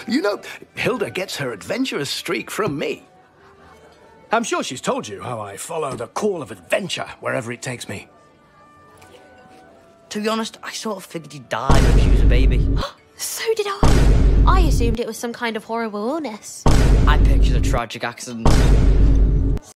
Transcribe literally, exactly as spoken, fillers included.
You know, Hilda gets her adventurous streak from me. I'm sure she's told you how I follow the call of adventure wherever it takes me. To be honest, I sort of figured you'd die when she was a baby. So did I. I assumed it was some kind of horrible illness. I pictured a tragic accident.